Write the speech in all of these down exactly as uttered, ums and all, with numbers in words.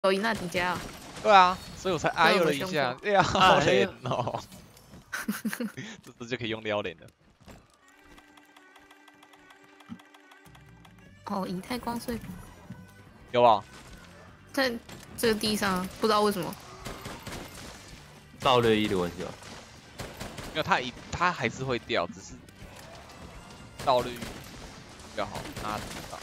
有赢那迪迦。 对啊，所以我才哎呦了一下，哎呀，好累哦。这次就可以用撩脸了。 哦，以太光碎屏。 有啊， 在这个地上，不知道为什么。 倒六一的问题哦。 因为它一它还是会掉，只是倒率比较好拿到。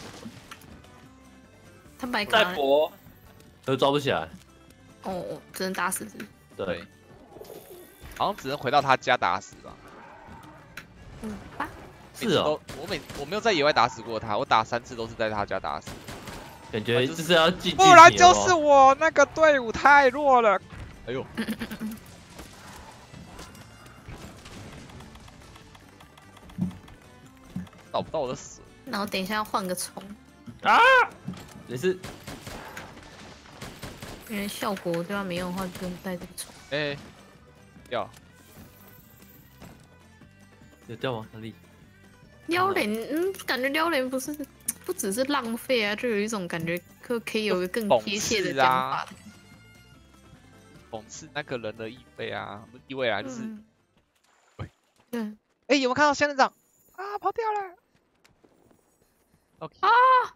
他白再搏，都抓不起来。 哦，只能打死是。 对， 好像只能回到他家打死吧。 嗯吧。 是哦， 我每我没有在野外打死过他，我打三次都是在他家打死。 感觉就是要进。 不然就是我那个队伍太弱了。哎呦！找不到我的死。 然后等一下要换个虫。 啊！也是。 因为效果对他没用的话，就不用带这个虫。 哎、欸，掉。 有掉吗？哪里？ 撩人，嗯，感觉撩人不是不只是浪费啊，就有一种感觉可可以有个更贴切的讲法。 讽刺那个人的意味啊，意味啊，就是，喂， 嗯， 哎、欸，有没有看到仙人掌？啊，跑掉了。OK。 啊！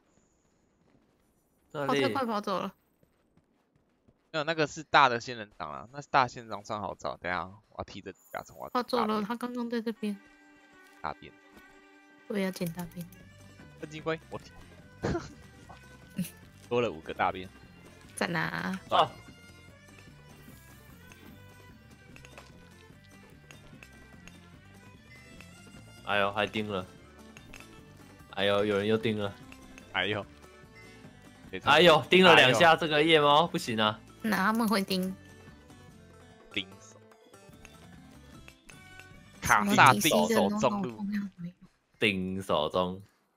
跑太快跑走了。 没有，那个是大的仙人掌啊，那是大仙人掌算好找。等一下，我要提着甲虫，我要跑走了，他刚刚在这边。 大便。 我也要捡大便。 笨金龟，我提。多了五个大便。 在哪？ 啊！哎呦，还叮了！哎呦，有人又叮了！ 哎呦！ 哎呦，叮了两下，这个夜猫不行啊！ 那他们会叮？ 叮手。卡萨叮手中路。 叮手中。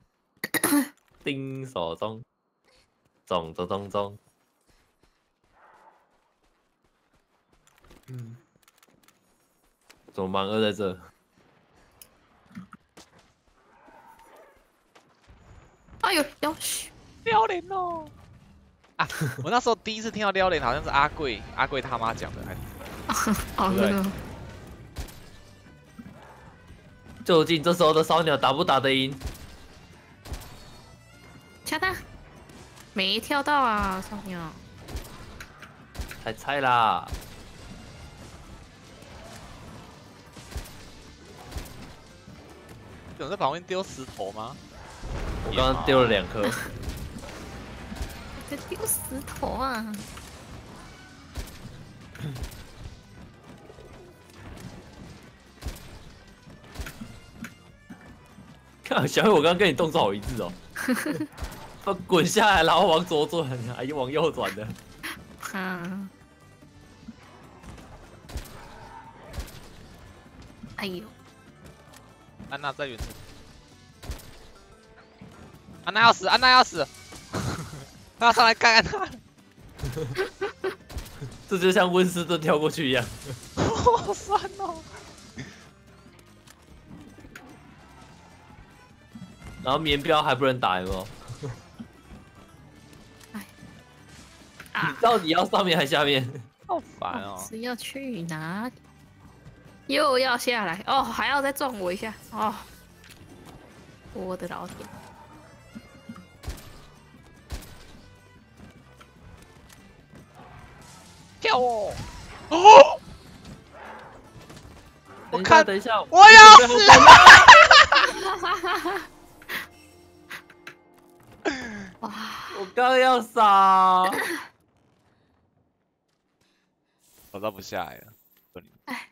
叮手中。中中中中。嗯。怎么盲二在这？ 哎呦，要死！ 撩脸哦！啊，我那时候第一次听到撩脸，好像是阿贵阿贵他妈讲的，还是哦，对对。 究竟这时候的烧鸟打不打得赢？ 掐他！没跳到啊，烧鸟。 太菜啦！ 有人在旁边丢石头吗？ 我刚刚丢了两颗。 在丢石头啊！ 看小黑，我刚刚跟你动作好一致哦。他滚下来，然后往左转，还往右转的。 嗯。哎呦！ 安娜在远处。安娜要死！安娜要死！他要上来干安娜。 这就像温斯顿跳过去一样。 好酸哦！ 然后棉标还不能打，有没有？ 哎， 你到底要上面还是下面？ 好烦哦！ 是要去哪里？又要下来哦，还要再撞我一下哦！我的老天！ 跳哦！哦！我看， 等一下， 我要死了！ 哇！ 我刚要扫， 我倒不下来了。 哎，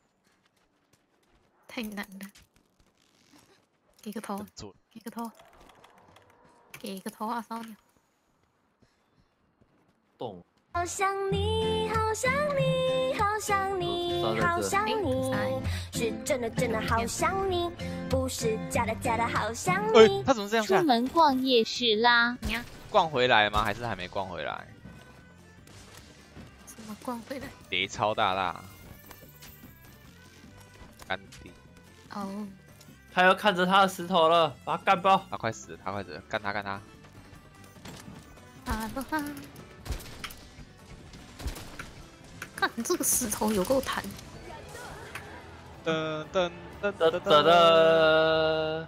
太难了。给个头，给个头，给个头啊，烧鸟！ 动。 好想你，好想你，好想你，好想你，是真的真的好想你，不是假的假的好想你。 哎，他怎么这样下？ 出门逛夜市啦！ 逛回来吗？还是还没逛回来？ 什么逛回来？ 叠超大大，干地。 哦。 他要看着他的石头了，把他干爆！ 他快死了，他快死了，干他干他！ 啊哈哈！ 这个石头有够弹。 噔噔噔哒噔哒哒。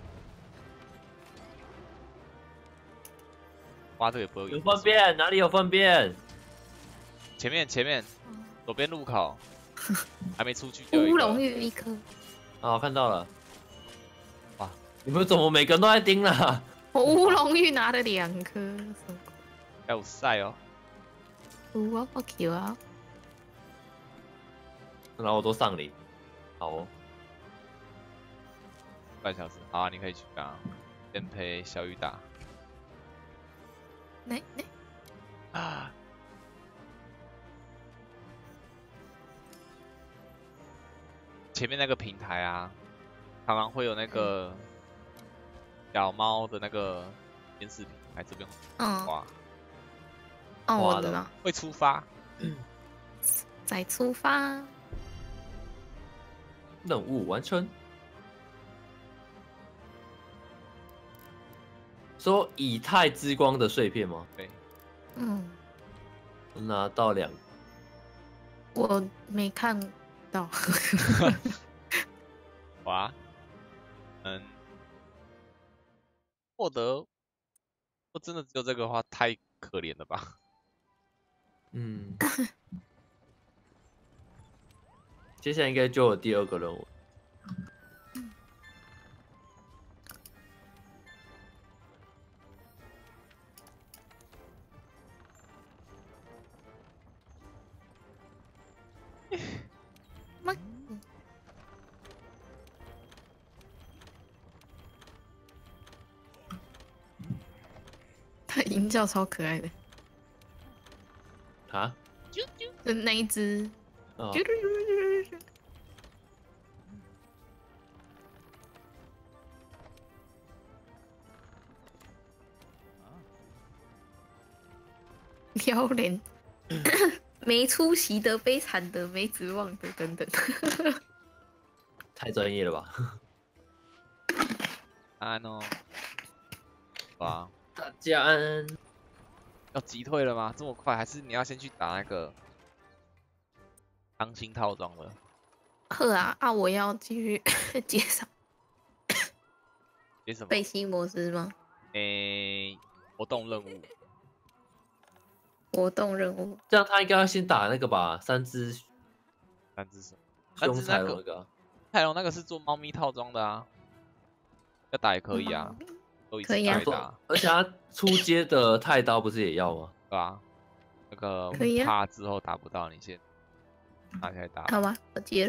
挖这个也不会有粪便，哪里有粪便？ 前面前面，左边路口，还没出去就有一乌龙个。 玉一颗。 啊，我看到了。 哇， 你们怎么每个人都在盯啦？ 我乌龙玉拿了两颗。 还有晒哦。 哇，好 Q 啊！ 然后我都上领。好哦。 半小时，好啊，你可以去啊，先陪小雨打。 那那啊。前面那个平台啊，常常会有那个小猫的那个监视平台，这边嗯， 哇， 哦，我知道， 会出发， 再出发， 任务完成。说以太之光的碎片吗？ 对， 嗯， 拿到两， 我没看到。 哇，嗯，获得，我真的只有这个的话，太可怜了吧？ 嗯，接下来应该就有第二个任务。 它音效超可爱的啊？ 就那一只， 哦撩人，没出息的、悲惨的、没指望的等等。 太专业了吧？ 安哦，哇， 大家安。 要击退了吗？这么快？还是你要先去打那个当新套装的？ 呵啊啊！我要继续介绍接什么？ 背心模式吗？ 诶，活动任务。 活动任务。 这样他应该要先打那个吧？三只三只什么？ 凶彩龙那个、啊。 彩龙那个是做猫咪套装的啊，要打也可以啊，嗯、都一起打打。 而且他出街的太刀不是也要吗？ 对吧？那个怕之后打不到，你先拿起来打。 好吧，我接了。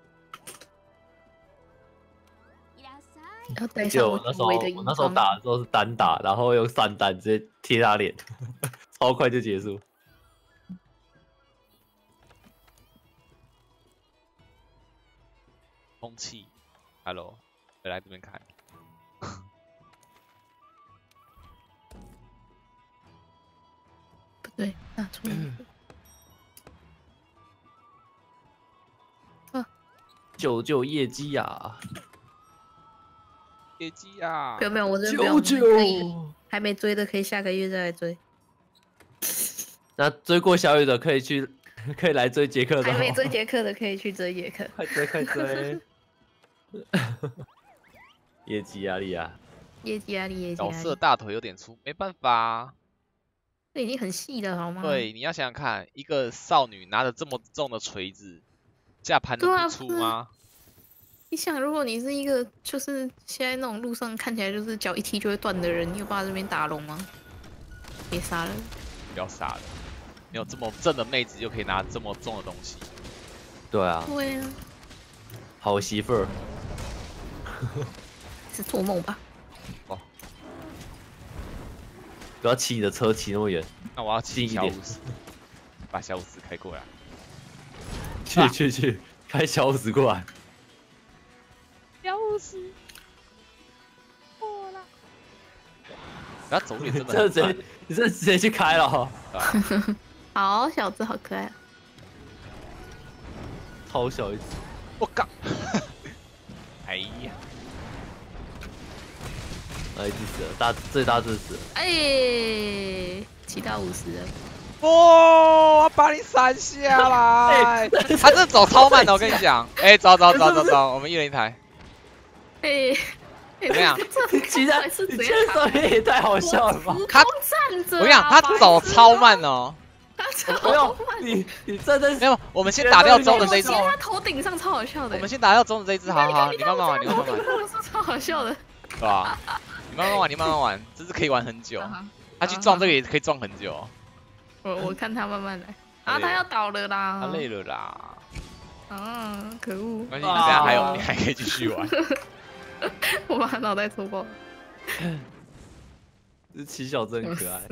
要带上我那时候我那时候打的时候是单打，然后用散弹直接贴他脸，超快就结束。 空气 ，Hello， 回来这边看。 不对，拿出来。啊！ 救救业绩呀！ 业绩呀！ 不用不用，我这救救！ 还没追的可以下个月再来追。 那追过小雨的可以去，可以来追杰克的。 还没追杰克的可以去追杰克。 快追快追！业绩压力啊！ 业绩压力，业绩压力。 角色大腿有点粗，没办法、啊。 这已经很细了，好吗？ 对，你要想想看，一个少女拿着这么重的锤子，下盘能不粗吗？ 你想，如果你是一个就是现在那种路上看起来就是脚一踢就会断的人，你有办法这边打龙吗？别杀了！ 不要杀了！没有这么正的妹子就可以拿这么重的东西。 对啊。 对啊。 好媳妇儿。 是做梦吧？ 哦。 不要骑你的车骑那么远。 那我要骑小五十，把小五十开过来。 去、啊、去去，开小五十过来。 小五十过来。然后走脸真的很这直接，你这直接去开了、喔。 好小只，好可爱、啊。 超小一只。 我靠！哎呀！ 啊，一只死了，大最大只死了。 哎，骑到五十了。 哇！ 把你闪下来。他这走超慢的，我跟你讲。哎，走走走走走，我们一人一台。 哎， 怎么样？ 其实是你这上面也太好笑了吧？ 他站着， 我跟你讲，他走超慢哦。 不用，你你站在没有，我们先打掉中的这一只。 他头顶上超好笑的。 我们先打掉中的这一只，好好，你慢慢玩，你慢慢玩。 超好笑的。 对吧？你慢慢玩，你慢慢玩，这是可以玩很久。他去撞这个也可以撞很久。 我我看他慢慢来。啊，他要倒了啦。 他累了啦。 啊，可恶！ 没关系，你等下还有，你还可以继续玩。 我把他脑袋戳爆。 这七小真可爱。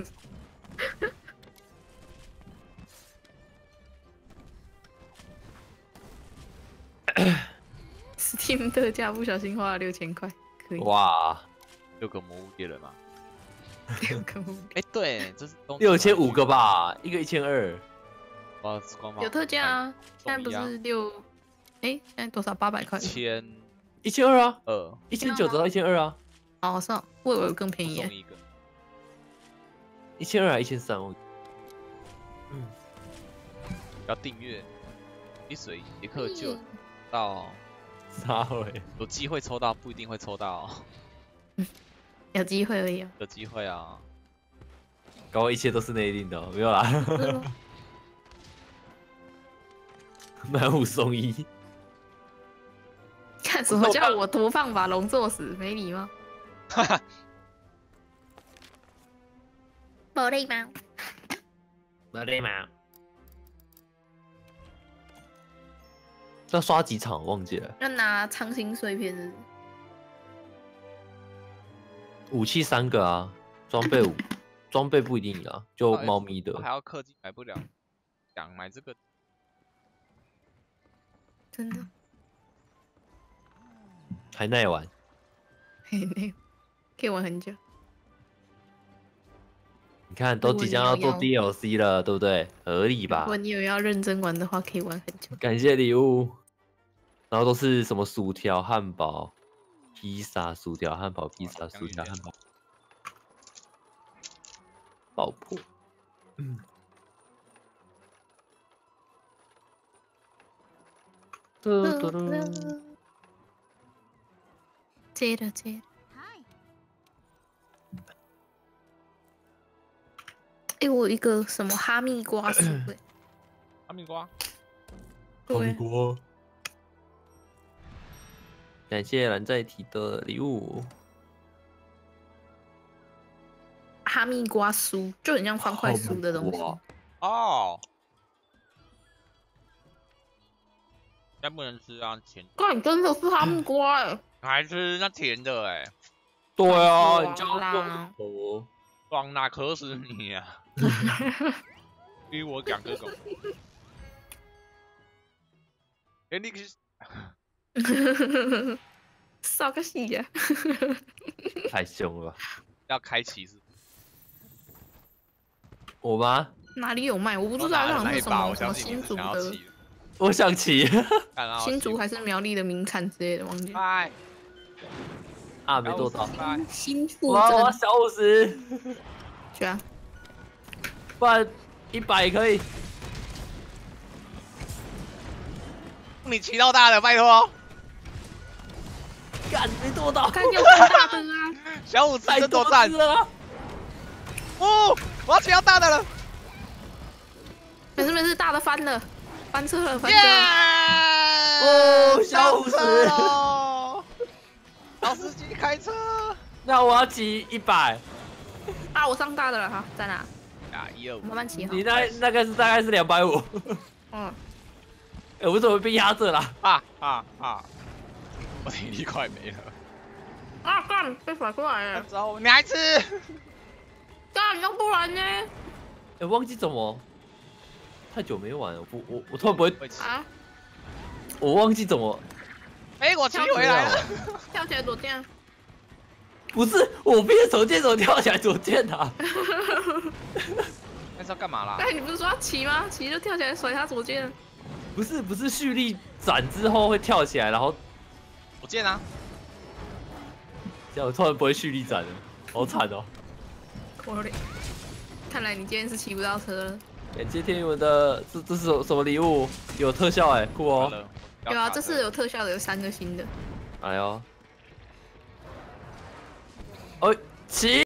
Steam 特价不小心花了六千块，可以。 哇， 六个魔物猎人嘛。 六个魔物。 哎，对，这是六千五个吧，一个一千二。 哇， 有特价啊！现在不是六，哎，现在多少？八百块。 千一千二啊， 二， 一千九折到一千二啊。 哦，是哦，我以为更便宜。 送一个。 一千二还一千三？我。 嗯。要订阅，一水一克就到。 啥回？ 有机会抽到，不一定会抽到。 有机会而已啊。 有机会啊。 搞我一切都是内定的，没有啦。买五送一。 看什么叫我多放把龙做死？没礼貌。 哈哈。 没礼貌。 没礼貌。要刷几场忘记了。 要拿长形碎片。 武器三个啊，装备五，装备不一定啊，就猫咪的。 还要氪金买不了，想买这个。 真的。 还耐玩。 嘿嘿，可以玩很久。 你看，都即将要做 D L C 了，对不对？合理吧？ 如果你有要认真玩的话，可以玩很久。 感谢礼物。然后都是什么薯条、汉堡、披萨、薯条、汉堡、披萨、薯条、汉堡，爆破。嗯。嘟嘟嘟。 接着接着。哎，我有一个什么哈密瓜薯哎。 哈密瓜。 哈密瓜。感谢蓝在提的礼物。 哈密瓜酥就很像方块酥的东西。 哦。应该不能吃啊，甜。 干，真的是哈密瓜哎！ 还吃那甜的哎。 对啊，你叫啦。哦。 爽哪渴死你啊！逼我讲这种。哎，你是。 少个戏呀！ 太凶了吧！ 要开启是？ 我吗？ 哪里有卖？我不知道，好像是什么什么新竹的。 我想骑。 新竹还是苗栗的名产之类的，忘记。 拜。 啊，没做到。 新富哇，我小五十。 去啊！ 不然一百可以。 你骑到大的，拜托。 干，没剁到， 看有更大的啊！ 小五十争夺战了。 哦，我要骑到大的了。 没事没事，大的翻了，翻车了，翻车了。 哦，小五十。 老司机开车。 那我要骑一百。 啊，我上大的了哈，在哪？ 啊，一二五。 慢慢骑哈。 你那那个是大概是两百五。 嗯。 哎，我怎么被压着了？ 啊啊啊！我体力快没了。 啊干，被甩过来了。 走，你还吃？ 干，要不然呢？ 哎，忘记怎么？太久没玩了，我我我突然不会啊！ 我忘记怎么。 哎，我骑回来了。 跳起来左键。 不是，我变手键怎么跳起来左键啊？ 那是要干嘛啦？ 哎，你不是说要骑吗？骑就跳起来甩他左键。 不是不是，蓄力斩之后会跳起来，然后左键啊。 这样我突然不会蓄力斩了，好惨哦。 我嘞，看来你今天是骑不到车了。 感谢天宇文的，这这是什么礼物？有特效哎，酷哦！ 有啊，这次有特效的，有三个新的。 哎呦，哦，起。